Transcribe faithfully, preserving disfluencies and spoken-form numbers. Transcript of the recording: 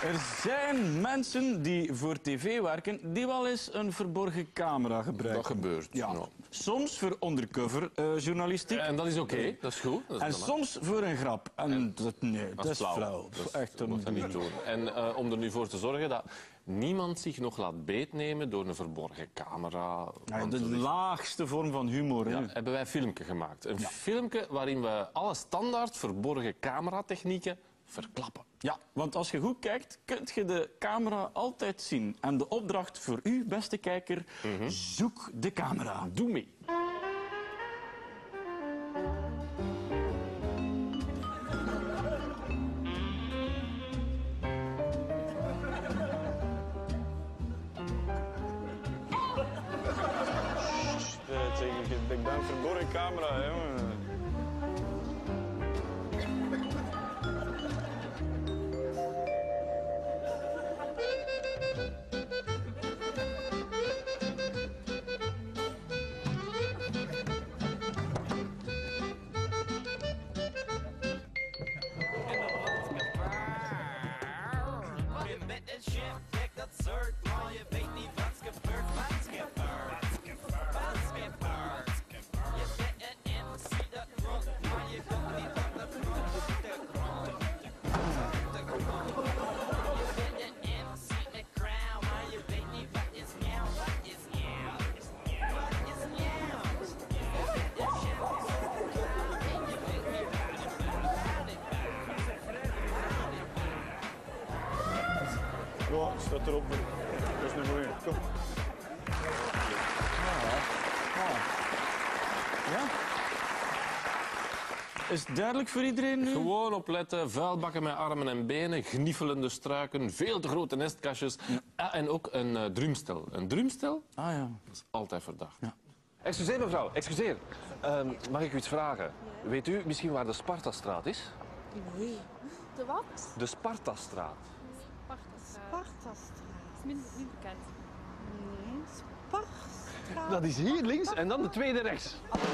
Er zijn mensen die voor tv werken die wel eens een verborgen camera gebruiken. Dat gebeurt. Ja. Nou. Soms voor undercover uh, journalistiek. En dat is oké, okay. Dat is goed. Dat is en soms voor een grap. En, en dat, nee, dat is flauw. flauw. Dat is, echt dat moet dat niet doen. En uh, om er nu voor te zorgen dat niemand zich nog laat beetnemen door een verborgen camera. Ja, de laagste vorm van humor. Ja, hebben wij een filmpje gemaakt. Een ja. filmpje waarin we alle standaard verborgen cameratechnieken verklappen. Ja, want als je goed kijkt, kun je de camera altijd zien. En de opdracht voor u, beste kijker, mm-hmm. zoek de camera. Doe mee. Ik ben een verborgen camera, hè. Ja, staat erop. Dat is een goeie. Kom. Ja. Ja? Is het duidelijk voor iedereen nu? Gewoon opletten, vuilbakken met armen en benen, gniefelende struiken, veel te grote nestkastjes ja. ah, en ook een uh, drumstel. Een drumstel? Ah ja. Dat is altijd verdacht. Ja. Excuseer mevrouw, excuseer. Uh, mag ik u iets vragen? Ja. Weet u misschien waar de Spartastraat is? Nee. De wat? De Spartastraat. Spartastraat. Dat is minder niet bekend. Nee, Spartastraat. Dat is hier links en dan de tweede rechts.